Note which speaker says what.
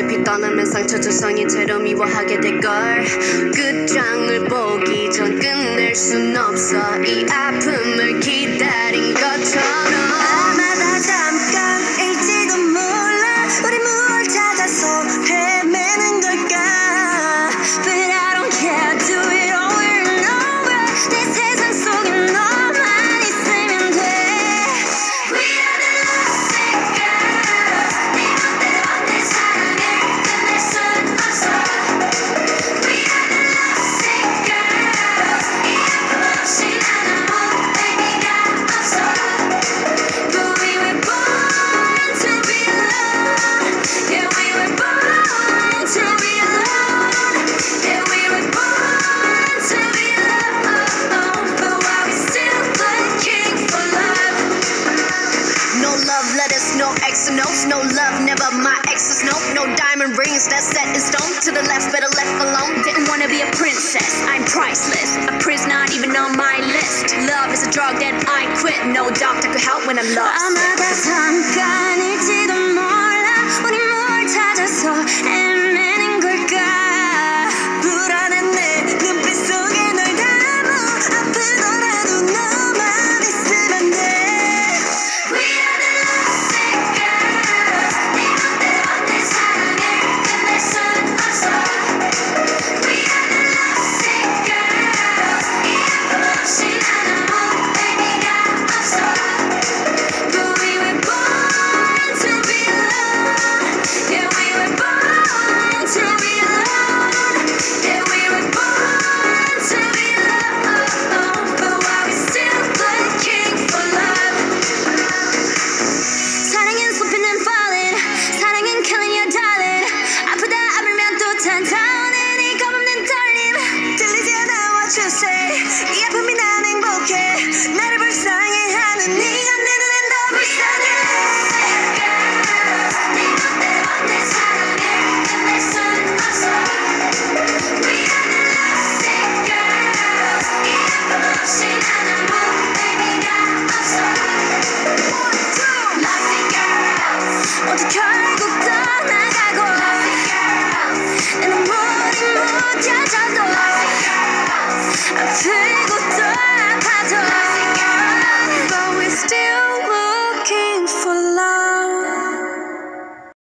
Speaker 1: 어차피 떠나면 상처 조성이 채로 미워하게 될걸. 끝장을 보기 전 끝낼 순 없어 이 아픔을 기다린 것처럼.
Speaker 2: 아마 다 잠깐일지도 몰라 우리 무얼 찾아서 헤매는 걸까. But I don't care, do it over and over. 내 세상 속에 너만 있으면 돼. We are the lovesick girls. 네 멋대로 내 사랑을 끝낼 순 없어. We are the lovesick girls. 이 아픔 없이 난 아무 의미가 없어. But we were born to be alone. Yeah, we were born to be alone. Yeah, we were born to be alone. But why we still looking for love?
Speaker 1: No love letters, no X notes, no love, never my exes, no diamond rings that's set in stone. To the left, better left alone.
Speaker 2: Didn't wanna be a princess, I'm priceless. A prince not even on my list. Love is a drug that I quit. No doctor could help when I'm lost. 아마 다 잠깐일지도